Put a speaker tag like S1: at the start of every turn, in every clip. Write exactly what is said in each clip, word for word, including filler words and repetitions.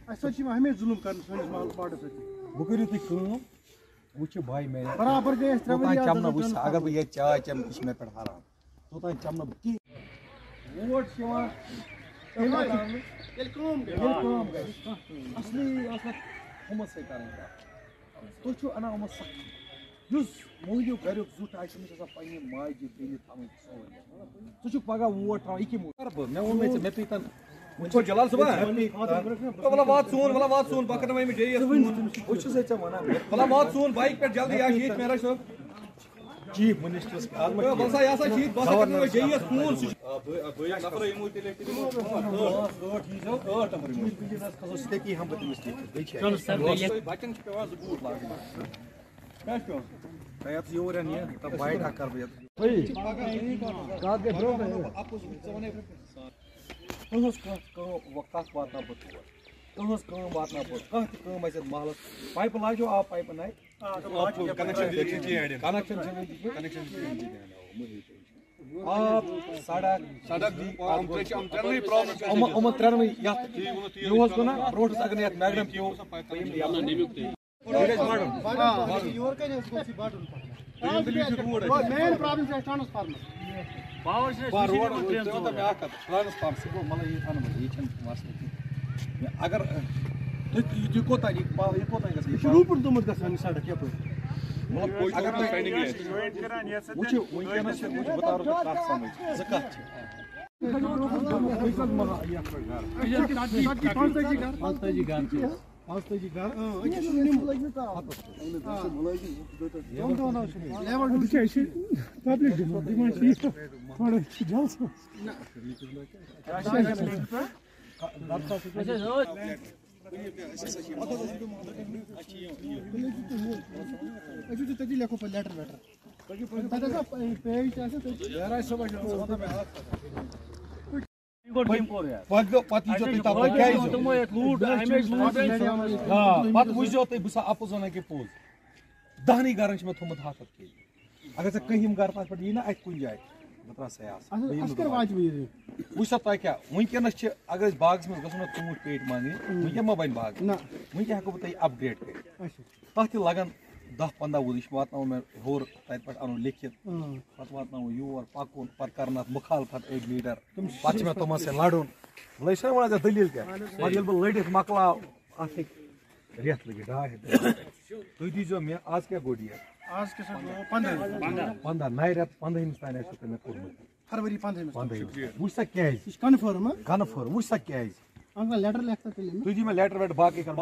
S1: ہمیں ظلم کرنا سٲنِس واڈس سۭتۍ
S2: بہٕ کٔرِو تُہۍ کٲم وٕچھِو بھاے مےٚ
S1: برابر گٔے اَسہِ ترٛےٚ ؤری
S2: توٚتام چَمنہٕ بہٕ اگر بہٕ ییٚتہِ چاے چٮ۪مہٕ یہِ چھِ مےٚ پٮ۪ٹھ حرام توٚتام چَمنہٕ بہٕ کِہیٖنۍ ووٹ چھِ یِوان
S1: ییٚلہِ کٲم گٔے
S2: ییٚلہِ کٲم گژھِ اَصلی ٲس مےٚ ہُمَن سۭتۍ کَرٕنۍ کَتھ تُہۍ چھِو اَنان یِمَن سخت یُس موہنیوٗ گَریُک زیُٹھ آسہِ تٔمِس آسان پنٛنہِ ماجہِ بیٚنہِ تھاوٕنۍ سہوٗلیت ژٕ چھُکھ پگاہ ووٹ ترٛاوان یہِ کیٛاہ کَرٕ بہٕ مےٚ ووٚن مےٚ ژےٚ مےٚ پیٚیہِ
S3: وٕچھو جلال صٲبا ولا وات سون ولا وات سون بہٕ کرناوے أمِس جے ایس فون
S2: بہٕ چھُسے ژےٚ وَنان
S3: ولا وات سون بایک پٮ۪ٹھ جلدی یا چھِ ییٚتہِ معراج صٲب
S2: چیف منسٹرس
S3: بہٕ سا یہِ ہسا چھِ ییٚتہِ بہٕ ہسا کرناوے جے ایس فون سُہ نفر یِمو تیٚلہِ دِمو ٲٹھ نمبر یِمو
S2: سِٹیکی ہم بہٕ تٔمِس
S3: بچن چھِ پیٚوان زٕ بوٗٹ لاگٕنۍ کیٛاہ چھُ پیٚوان
S2: تۄہہِ یَتھ یور یہِ تہٕ بایٹ اکھ کَرٕ بہٕ یَتھ تُہٕنٛز کانٛہہ کٲم کَتھ واتناو بہٕ تور تُہٕنٛز کٲم واتناو بہٕ کانٛہہ تہِ کٲم آسہِ یَتھ محلَس پایپہٕ لاجو آب پایپہٕ نَے کنیکشن آب سڑک
S3: سڑک
S2: یِمن ترٛٮ۪نوٕے یَتھ یہِ اوس گوٚو نا برونٛٹھ اگر نہٕ یَتھ میگڈم پیوٚو
S1: مین پرابلم چھِ اَسہِ ٹرانسفارمر
S2: روڈ مےٚ اکھ کَتھ ٹرانسفارم سُہ گوٚو مطلب یہِ اَنہٕ بہٕ یہِ چھَنہٕ مسلہٕ کینٛہہ اگر تُہۍ یہِ کوتاہ یہِ کوتاہ گژھِ
S1: یہِ چھُ روٗپُن گوٚمُت گژھان یہِ سڑک یَپٲرۍ
S2: اگر تُہۍ وٕچھِو وٕنکیٚنس چھِ بہٕ تارو تۄہہِ کَتھ سمجھ زٕ کَتھ چھِ پانٛژتٲجی گرٕ
S1: تٔتی لیکھو پَتہٕ لیٹر ویٹر تَتہِ آسان پیج تہِ آسان
S2: پتہٕ ییٖزیو تُہۍ تَپٲرۍ پتہٕ وٕچھزیو تُہۍ بہٕ چھُسا اَپُز وَنان کہِ پوٚز دَہنٕے گرن چھِ مےٚ تھوٚمُت ہَتھ ہَتھ کے جی اگر ژےٚ کٔہِم گرٕ تَتھ پٮ۪ٹھ یی نا اَتہِ کُنہِ جایہِ بہٕ ترٛاوٕ سیاس وٕچھ سا تۄہہِ کیٛاہ وٕنکیٚنس چھِ اگر أسۍ باغس منٛز گژھو نا ژوٗنٛٹھۍ پیٹہِ منٛگنہِ وٕنکیٚن ما بَنہِ باغ وٕنکیٚن ہٮ۪کو بہٕ تۄہہِ اَپگرٛیڈ کٔرِتھ تَتھ تہِ لگان دہ پنٛداہ وُہ یہِ چھُ واتناوُن مےٚ ہیوٚر تَتہِ پٮ۪ٹھ اَنُن لیکھِتھ پَتہٕ واتناوُن یور پَکُن پَتہٕ کَرُن اَتھ مُخالفت أکۍ لیٖڈر پَتہٕ چھُ مےٚ تِمن سۭتۍ لَڑُن لٔج چھےٚ وَنان ژےٚ دٔلیٖل کیٛاہ پَتہٕ ییٚلہِ بہٕ لٔڑِتھ مۄکلاو اَتھ ہیٚکہِ رٮ۪تھ لٔگِتھ ڈاے ہَتھ تُہۍ دیٖزیو مےٚ آز کیٛاہ گوٚو ڈیٹ پنٛداہ نَیہِ رٮ۪تہٕ پنٛدہٲیمِس تانۍ آسِوٕ تۄہہِ مےٚ کوٚرمُت
S1: فروری پنٛدہٲیمِس
S2: وٕچھ سا کیٛازِ
S1: یہِ چھُ کنفٲرٕم
S2: کنفٲرٕم وٕچھ سا کیٛازِ
S1: لیٹر لیکھتا تیٚلہِ
S2: تُہۍ دِیِو مےٚ لیٹر ویٹر باقٕے کَرٕ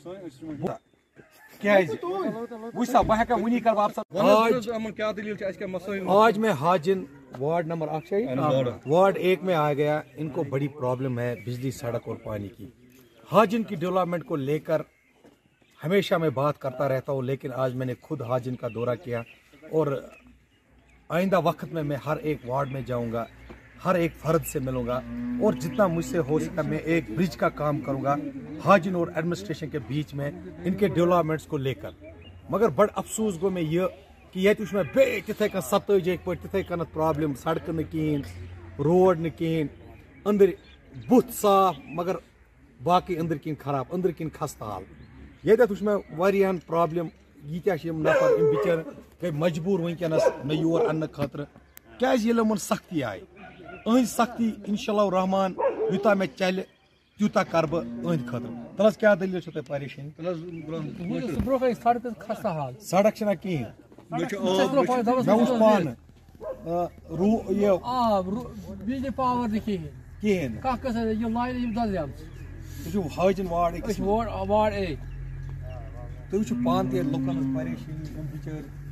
S2: کیٛازِ وٕچھ سا بہٕ ہٮ۪کا وٕنی کَرٕ بہٕ
S3: کیا دلیل چھِ اَسہِ کیٛاہ مسٲیِل
S2: آج میں حاجن وارڈ نمبر اکھ وارڈ ایک میں آ گیا ان کو بڑی پرابلم ہے بجلی سڑک اور پانی کی حاجن کی ڈیولپمنٹ کو لے کر ہمیشہ میں بات کرتا رہتا ہوں لیکن آج میں نے خود حاجن کا دورہ کیا اور آئندہ وقت میں میں ہر ایک وارڈ میں جاؤں گا ہر ایک فرد سے ملوں گا اور جتنا مجھ سے ہو سکا میں ایک برج کا کام کروں گا حاجن اور ایڈمنسٹریشن کے بیچ میں ان کے ڈیولپمنٹس کو لے کر مگر بڑ افسوس گو میں یہ کہ یہ میں بیٚیہِ تِتھَے کٔنۍ ستٲجی پٲٹھۍ تِتھَے کٔنٮ۪تھ پرٛابلِم سڑکہٕ نہٕ کِہیٖنۍ روڈ نہٕ کِہیٖنۍ أنٛدٕرۍ بُتھ صاف مگر باقٕے أنٛدٕرۍ کِنۍ خراب أنٛدٕرۍ کِنۍ خستہٕ حال ییٚتٮ۪تھ وٕچھ مےٚ واریاہن پرٛابلِم ییٖتیٛاہ چھِ یِم نفر یِم بِچٲرۍ گٔے مجبوٗر وٕنکٮ۪نس مےٚ یور اَننہٕ خٲطرٕ کیٛازِ ییٚلہِ یِمن سختی آیہِ أہنٛزِ سختی اِنشاء اللہ رحمان یوٗتاہ مےٚ چلہِ تیوٗتاہ کَرٕ بہٕ أہنٛدِ خٲطرٕ تَلہٕ حظ کیٛاہ دٔلیٖل چھو تۄہہِ پریشٲنی سڑک چھِنہ کِہیٖنۍ مےٚ وٕچھ پانہٕ یہِ
S4: بجلی پاور نہٕ کِہیٖنۍ
S2: کِہیٖنۍ
S4: کانٛہہ قٕسم یِم لاینہٕ یِم دزیمژٕ
S2: تُہۍ چھِو حٲجِن وارڈ
S4: أسۍ چھِ وارڈ وارڈ اے
S2: تُہۍ وٕچھِو پانہٕ تہِ لُکن ہٕنٛز پریشٲنی یِم بِچٲرۍ